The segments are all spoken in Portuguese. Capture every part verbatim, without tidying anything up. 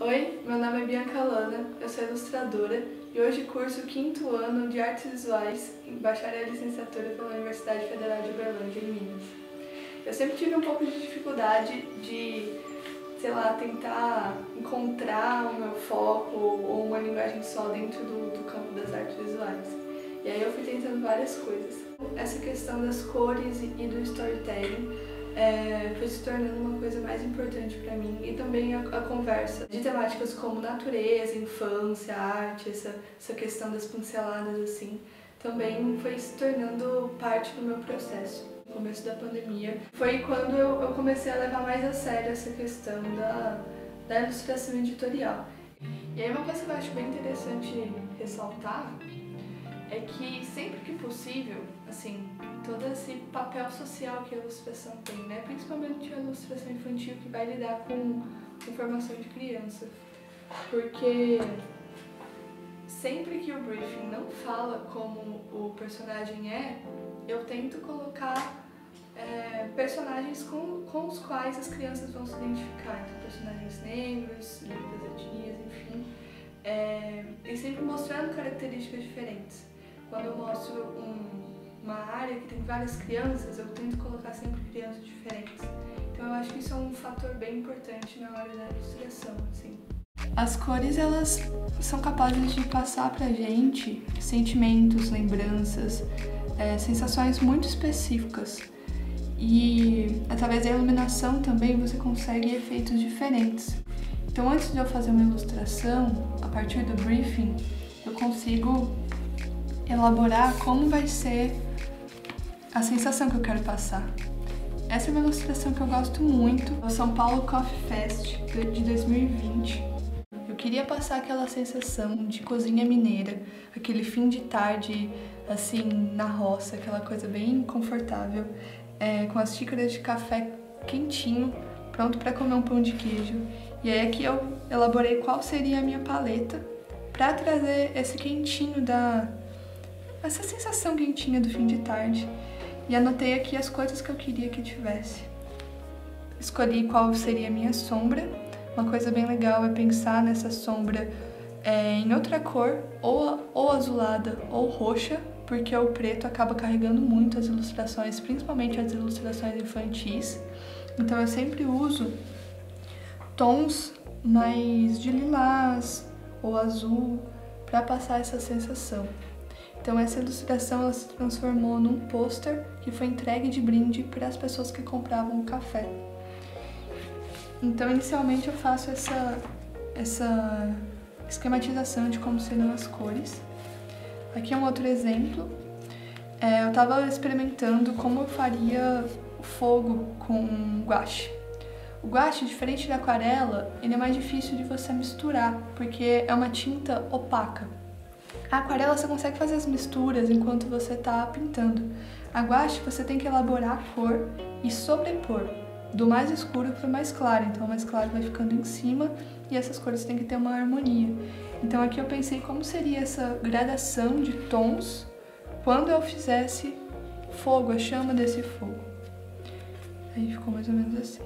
Oi, meu nome é Bianca Lana, eu sou ilustradora e hoje curso o quinto ano de Artes Visuais em Bacharel e Licenciatura pela Universidade Federal de Uberlândia, em Minas. Eu sempre tive um pouco de dificuldade de, sei lá, tentar encontrar o meu foco ou uma linguagem só dentro do, do campo das artes visuais. E aí eu fui tentando várias coisas. Essa questão das cores e do storytelling É, foi se tornando uma coisa mais importante para mim, e também a, a conversa de temáticas como natureza, infância, arte, essa, essa questão das pinceladas assim, também foi se tornando parte do meu processo. No começo da pandemia foi quando eu, eu comecei a levar mais a sério essa questão da, da ilustração editorial. E aí uma coisa que eu acho bem interessante ressaltar é que sempre que possível, assim, todo esse papel social que a ilustração tem, né? Principalmente a ilustração infantil, que vai lidar com, com formação de criança. Porque sempre que o briefing não fala como o personagem é, eu tento colocar é, personagens com, com os quais as crianças vão se identificar. Então, personagens negros, negras, etnias, enfim. É, e sempre mostrando características diferentes. Quando eu mostro um, uma área que tem várias crianças, eu tento colocar sempre crianças diferentes. Então eu acho que isso é um fator bem importante na hora da ilustração, assim. As cores, elas são capazes de passar pra gente sentimentos, lembranças, é, sensações muito específicas. E através da iluminação também você consegue efeitos diferentes. Então antes de eu fazer uma ilustração, a partir do briefing, eu consigo elaborar como vai ser a sensação que eu quero passar. Essa é uma ilustração que eu gosto muito, é o São Paulo Coffee Fest de dois mil e vinte. Eu queria passar aquela sensação de cozinha mineira, aquele fim de tarde, assim, na roça, aquela coisa bem confortável, é, com as xícaras de café quentinho, pronto para comer um pão de queijo. E aí aqui eu elaborei qual seria a minha paleta para trazer esse quentinho da essa sensação quentinha do fim de tarde, e anotei aqui as coisas que eu queria que tivesse. Escolhi qual seria a minha sombra. Uma coisa bem legal é pensar nessa sombra é, em outra cor, ou, ou azulada ou roxa, porque o preto acaba carregando muito as ilustrações, principalmente as ilustrações infantis. Então eu sempre uso tons mais de lilás ou azul para passar essa sensação. Então essa ilustração ela se transformou num pôster que foi entregue de brinde para as pessoas que compravam o café. Então inicialmente eu faço essa, essa esquematização de como seriam as cores. Aqui é um outro exemplo. É, eu estava experimentando como eu faria o fogo com guache. O guache, diferente da aquarela, ele é mais difícil de você misturar, porque é uma tinta opaca. A aquarela você consegue fazer as misturas enquanto você está pintando. A guache você tem que elaborar a cor e sobrepor do mais escuro para o mais claro. Então o mais claro vai ficando em cima e essas cores têm que ter uma harmonia. Então aqui eu pensei como seria essa gradação de tons quando eu fizesse fogo, a chama desse fogo. Aí ficou mais ou menos assim.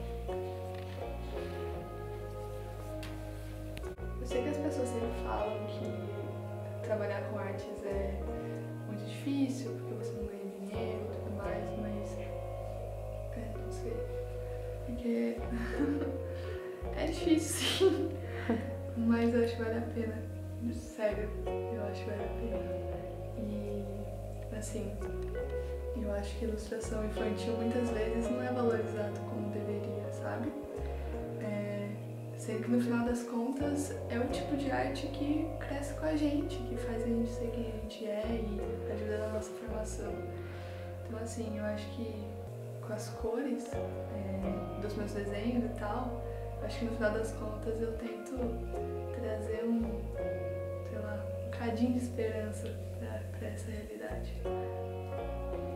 Eu sei que as pessoas sempre falam que trabalhar com artes é muito difícil, porque você não ganha dinheiro e tudo mais, mas... É, não sei. Porque... é difícil, sim. Mas eu acho que vale a pena. Sério, eu acho que vale a pena. E, assim, eu acho que ilustração infantil muitas vezes não é valorizado como deveria, sabe? Sei que no final das contas é o tipo de arte que cresce com a gente, que faz a gente ser quem a gente é e ajuda na nossa formação. Então assim, eu acho que com as cores é, dos meus desenhos e tal, acho que no final das contas eu tento trazer um, sei lá, um cadinho de esperança pra, pra essa realidade.